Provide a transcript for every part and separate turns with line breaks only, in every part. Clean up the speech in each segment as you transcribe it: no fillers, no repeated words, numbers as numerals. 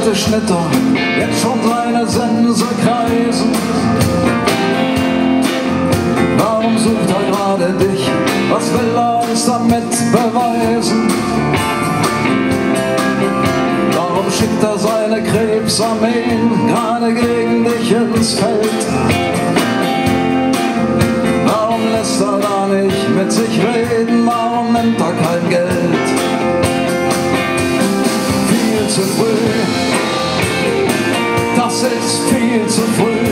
alte Schnitter jetzt schon seine Sense kreisen? Warum sucht er gerade dich? Was will er uns damit beweisen? Warum schickt er seine Krebsarmeen gerade gegen dich ins Feld? Warum lässt er da nicht mit sich reden? Warum nimmt er kein Geld? Viel zu früh, das ist viel zu früh.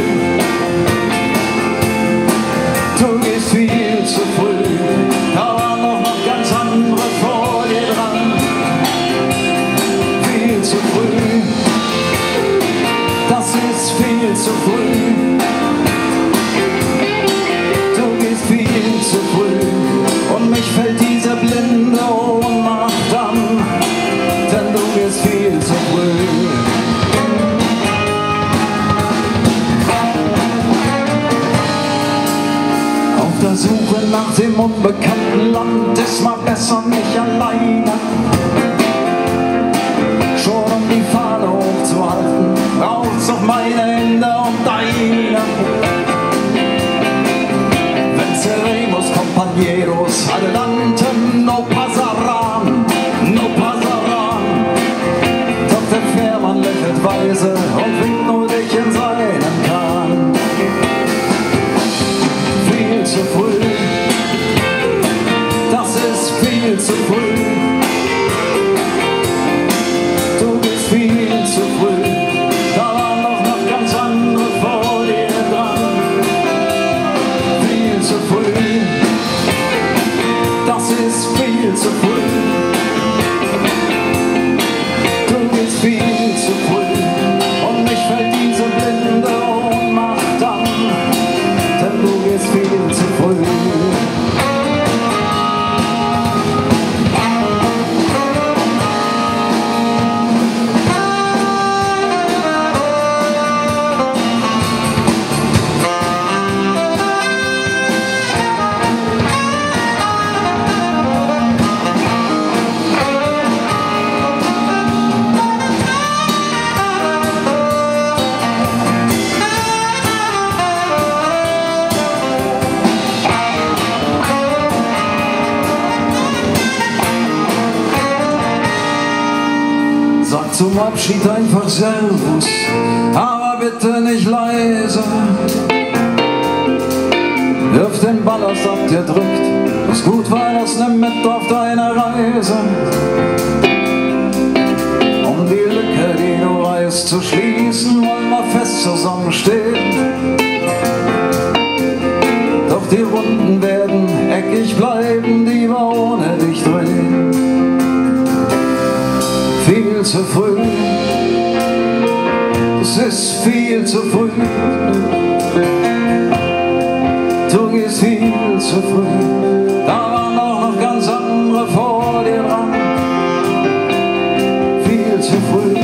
Du gehst viel zu früh, da waren noch ganz andere vor dir dran. Viel zu früh, das ist viel zu früh. Du gehst viel zu früh und mich fällt diese blinde Ohnmacht an, denn du gehst viel zu früh. Auf der Suche nach dem unbekannten Land ist man besser nicht alleine. Schon um die Fahne hochzuhalten, braucht's doch meine Hände und deine. Venceremos, compañeros, adelante, no pasarán, no pasarán. Doch der Fährmann lächelt weise und winkt nur dich in seinen Kahn. Viel zu früh, das ist viel zu früh. Du bist viel zu früh, da waren noch ganz andere vor dir dran. Viel zu früh, das ist viel zu früh. Du bist viel zu früh und mich fällt diese blinde Ohnmacht an, denn du bist viel zu früh. Sag zum Abschied einfach Servus, aber bitte nicht leise. Wirf den Ballast ab, der drückt, was gut war, das nimm mit auf deine Reise. Um die Lücke, die du weißt, zu schließen, wollen wir fest zusammenstehen. Doch die Runden werden eckig bleiben, die wir ohne dich drehen. Viel zu früh, es ist viel zu früh. Du gehst viel zu früh, da waren noch ganz andere vor dir dran. Viel zu früh,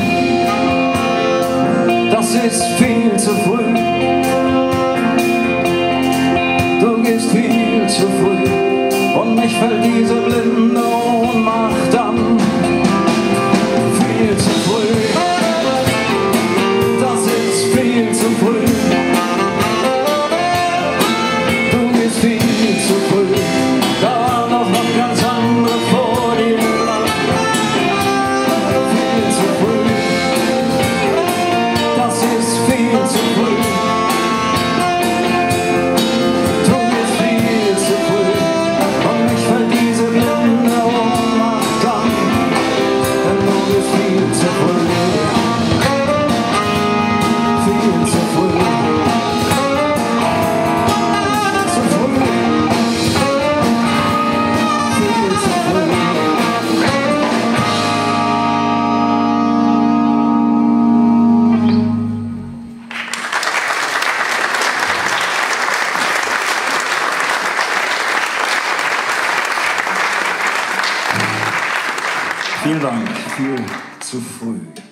das ist viel zu früh. Du gehst viel zu früh und mich fällt diese blinde Ohnmacht an. Viel zu früh, das ist viel zu früh. Du bist viel zu früh, da waren noch ganz andere vor dir dran. Viel zu früh, das ist viel zu früh. Du bist viel zu früh und mich fällt diese blinde Ohnmacht an, denn du bist viel zu früh. Viel zu früh. Zu früh. Viel zu früh. Vielen Dank. Viel zu früh.